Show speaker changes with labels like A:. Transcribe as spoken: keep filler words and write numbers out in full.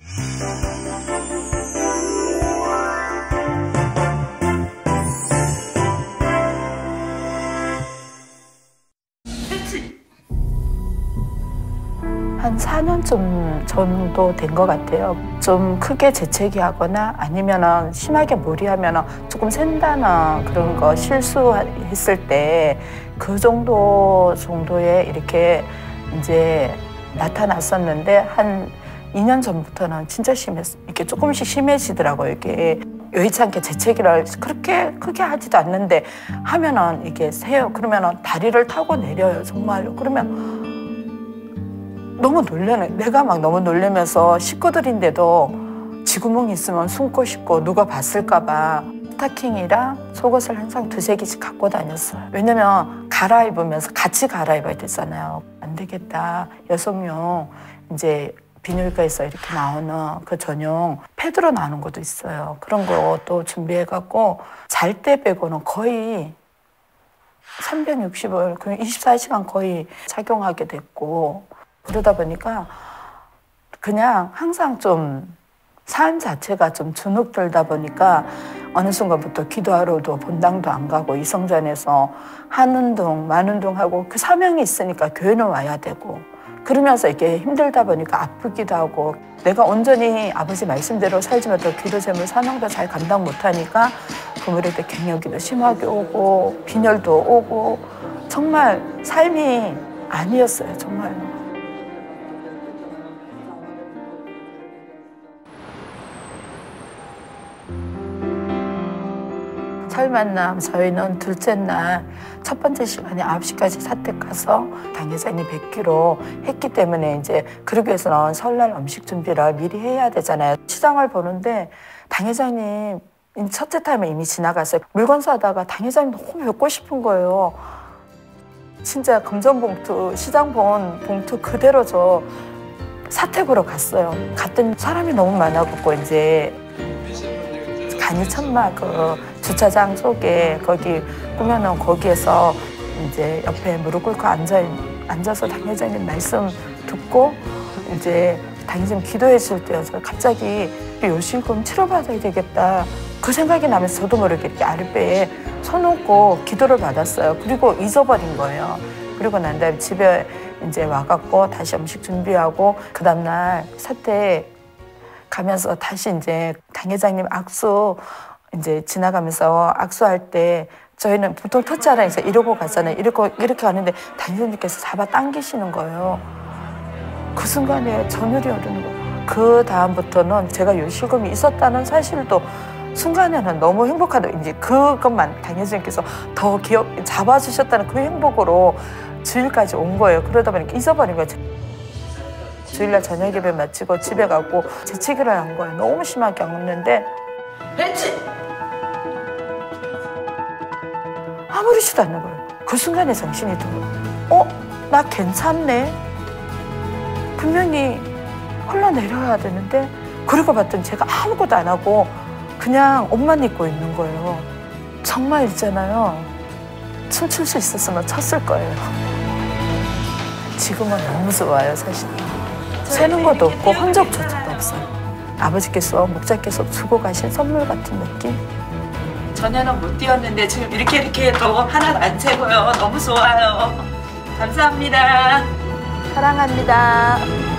A: 한 사 년쯤 정도 된 것 같아요. 좀 크게 재채기하거나 아니면은 심하게 무리하면은 조금 샌다나 그런 거 실수했을 때 그 정도 정도에 이렇게 이제 나타났었는데 한 이 년 전부터는 진짜 심했, 이렇게 조금씩 심해지더라고요. 이렇게 여의치 않게 재채기를 그렇게 크게 하지도 않는데 하면은 이게 세요. 그러면은 다리를 타고 내려요. 정말로. 그러면 너무 놀라네. 내가 막 너무 놀라면서 식구들인데도 쥐구멍 있으면 숨고 싶고 누가 봤을까 봐 스타킹이랑 속옷을 항상 두세 개씩 갖고 다녔어요. 왜냐면 갈아입으면서 같이 갈아입어야 되잖아요. 안 되겠다. 여성용 이제 비뇨기과에서 이렇게 나오는 그 전용 패드로 나오는 것도 있어요. 그런 것도 준비해갖고 잘 때 빼고는 거의 삼백육십을 이십사 시간 거의 착용하게 됐고 그러다 보니까 그냥 항상 좀 삶 자체가 좀 주눅들다 보니까 어느 순간부터 기도하러도 본당도 안 가고 이성전에서 하는 둥 마는 둥 하고 그 사명이 있으니까 교회는 와야 되고 그러면서 이렇게 힘들다 보니까 아프기도 하고 내가 온전히 아버지 말씀대로 살지 못하고 기도 제물 사명도 잘 감당 못하니까 그물에 때 갱년기도 심하게 오고 빈혈도 오고 정말 삶이 아니었어요. 정말로. 설 만남 저희는 둘째 날 첫 번째 시간에 아홉 시까지 사택 가서 당회장님 뵙기로 했기 때문에 이제 그러기 위해서는 설날 음식 준비를 미리 해야 되잖아요. 시장을 보는데 당회장님 첫째 타임은 이미 지나갔어요. 물건 사다가 당회장님 너무 뵙고 싶은 거예요. 진짜 금전봉투, 시장 본 봉투 그대로 저 사택으로 갔어요. 갔더니 사람이 너무 많아갖고 이제 간이 천막 그 주차장 속에 거기 꾸며놓은 거기에서 이제 옆에 무릎 꿇고 앉아, 앉아서 당회장님 말씀 듣고 이제 당회장님 기도해 줄 때여서 갑자기 요실금 치료받아야 되겠다. 그 생각이 나면서 저도 모르게 이렇게 아랫배에 손 얹고 기도를 받았어요. 그리고 잊어버린 거예요. 그리고 난 다음에 집에 이제 와갖고 다시 음식 준비하고 그 다음날 사택 가면서 다시 이제 당회장님 악수 이제 지나가면서 악수할 때 저희는 보통 터치하라니까 이러고 가잖아요. 이러고 이렇게 가는데 당회장님께서 잡아 당기시는 거예요. 그 순간에 전율이 오르는 거예요. 그 다음부터는 제가 요실금이 있었다는 사실도 순간에는 너무 행복하다. 이제 그것만 당회장님께서 더 기억 잡아주셨다는 그 행복으로 주일까지 온 거예요. 그러다 보니까 잊어버린 거예요. 주일날 저녁 예배 마치고 집에 가고 재채기를 한 거예요. 너무 심하게 안 했는데 아무렇지도 않는 거예요. 그 순간에 정신이 든 거예요. 어? 나 괜찮네? 분명히 흘러내려야 되는데 그러고 봤더니 제가 아무것도 안 하고 그냥 옷만 입고 있는 거예요. 정말 있잖아요. 춤출 수 있었으면 췄을 거예요. 지금은 너무 좋아요, 사실. 새는 것도 없고 흔적조차도 없어요. 아버지께서, 목자께서 주고 가신 선물 같은 느낌? 전에는 못 뛰었는데 지금 이렇게 이렇게 해도 하나도 안 채고요. 너무 좋아요. 감사합니다. 사랑합니다.